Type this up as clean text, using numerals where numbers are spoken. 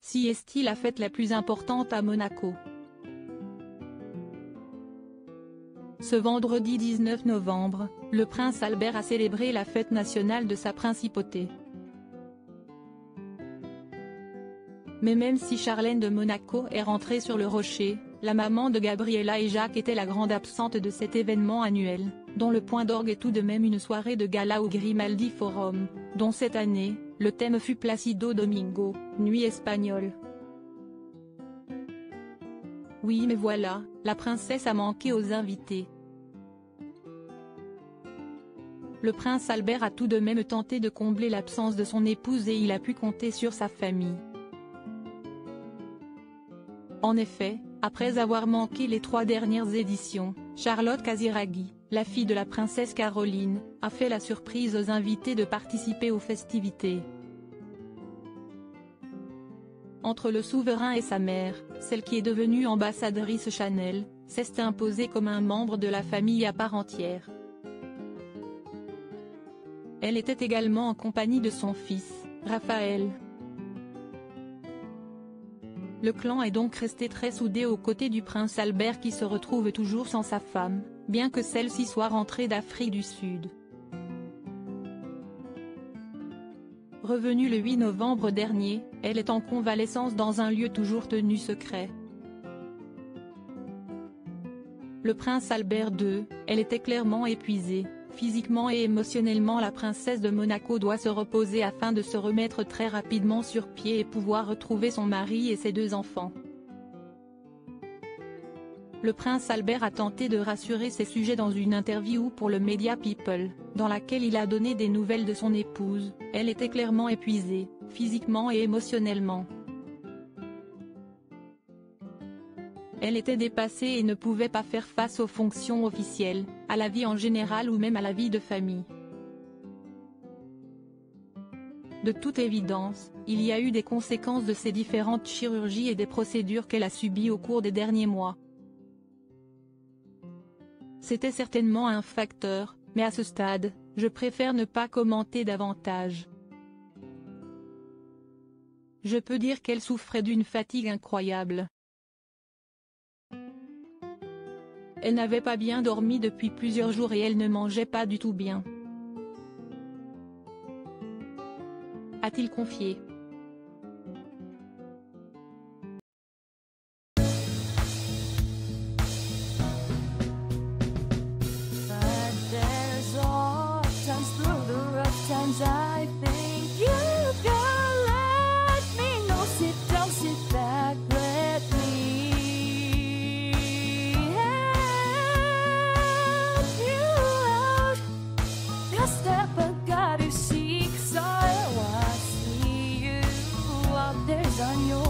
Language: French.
Si est-il la fête la plus importante à Monaco. Ce vendredi 19 novembre, le prince Albert a célébré la fête nationale de sa principauté. Mais même si Charlène de Monaco est rentrée sur le rocher, la maman de Gabriella et Jacques était la grande absente de cet événement annuel, dont le point d'orgue est tout de même une soirée de gala au Grimaldi Forum, dont cette année, le thème fut Placido Domingo, nuit espagnole. Oui mais voilà, la princesse a manqué aux invités. Le prince Albert a tout de même tenté de combler l'absence de son épouse et il a pu compter sur sa famille. En effet, après avoir manqué les 3 dernières éditions, Charlotte Casiraghi, la fille de la princesse Caroline, a fait la surprise aux invités de participer aux festivités. Entre le souverain et sa mère, celle qui est devenue ambassadrice Chanel, s'est imposée comme un membre de la famille à part entière. Elle était également en compagnie de son fils, Raphaël. Le clan est donc resté très soudé aux côtés du prince Albert qui se retrouve toujours sans sa femme, bien que celle-ci soit rentrée d'Afrique du Sud. Revenue le 8 novembre dernier, elle est en convalescence dans un lieu toujours tenu secret. Le prince Albert II, elle était clairement épuisée. Physiquement et émotionnellement, la princesse de Monaco doit se reposer afin de se remettre très rapidement sur pied et pouvoir retrouver son mari et ses 2 enfants. Le prince Albert a tenté de rassurer ses sujets dans une interview pour le média People, dans laquelle il a donné des nouvelles de son épouse. Elle était clairement épuisée, physiquement et émotionnellement. Elle était dépassée et ne pouvait pas faire face aux fonctions officielles, à la vie en général ou même à la vie de famille. De toute évidence, il y a eu des conséquences de ces différentes chirurgies et des procédures qu'elle a subies au cours des derniers mois. C'était certainement un facteur, mais à ce stade, je préfère ne pas commenter davantage. Je peux dire qu'elle souffrait d'une fatigue incroyable. Elle n'avait pas bien dormi depuis plusieurs jours et elle ne mangeait pas du tout bien, a-t-il confié. On your